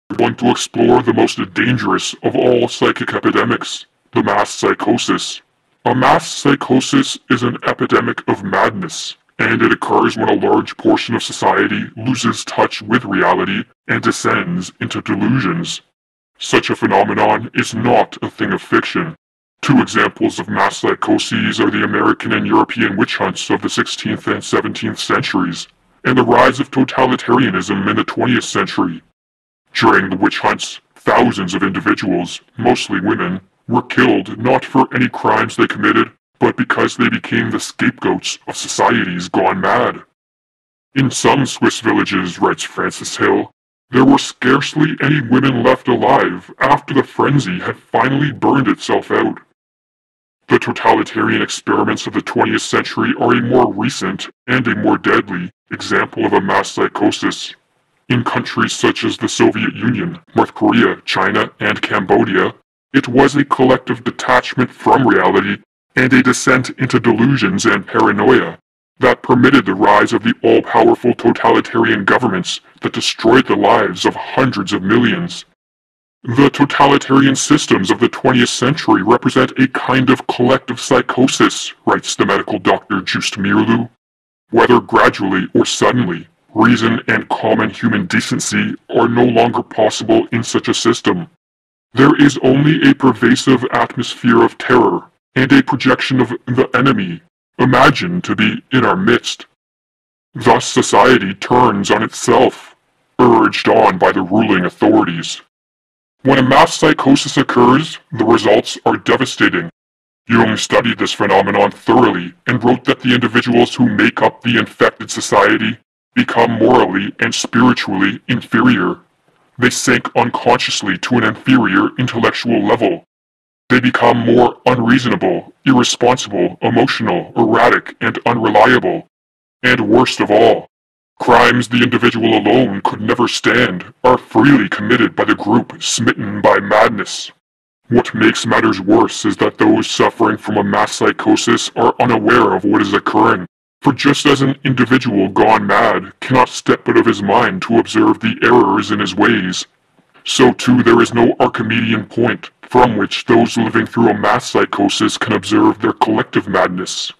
we're going to explore the most dangerous of all psychic epidemics, the mass psychosis. A mass psychosis is an epidemic of madness, and it occurs when a large portion of society loses touch with reality and descends into delusions. Such a phenomenon is not a thing of fiction. Two examples of mass psychoses are the American and European witch hunts of the 16th and 17th centuries, and the rise of totalitarianism in the 20th century. During the witch hunts, thousands of individuals, mostly women, were killed not for any crimes they committed, but because they became the scapegoats of societies gone mad. In some Swiss villages, writes Francis Hill, there were scarcely any women left alive after the frenzy had finally burned itself out. The totalitarian experiments of the 20th century are a more recent and a more deadly example of a mass psychosis. In countries such as the Soviet Union, North Korea, China, and Cambodia, it was a collective detachment from reality and a descent into delusions and paranoia that permitted the rise of the all-powerful totalitarian governments that destroyed the lives of hundreds of millions. The totalitarian systems of the 20th century represent a kind of collective psychosis, writes the medical doctor Just Mirlu. Whether gradually or suddenly, reason and common human decency are no longer possible in such a system. There is only a pervasive atmosphere of terror and a projection of the enemy, imagined to be in our midst. Thus society turns on itself, urged on by the ruling authorities. When a mass psychosis occurs, the results are devastating. Jung studied this phenomenon thoroughly and wrote that the individuals who make up the infected society become morally and spiritually inferior. They sink unconsciously to an inferior intellectual level. They become more unreasonable, irresponsible, emotional, erratic, and unreliable. And worst of all, crimes the individual alone could never stand are freely committed by the group smitten by madness. What makes matters worse is that those suffering from a mass psychosis are unaware of what is occurring. For just as an individual gone mad cannot step out of his mind to observe the errors in his ways, so too there is no Archimedean point from which those living through a mass psychosis can observe their collective madness.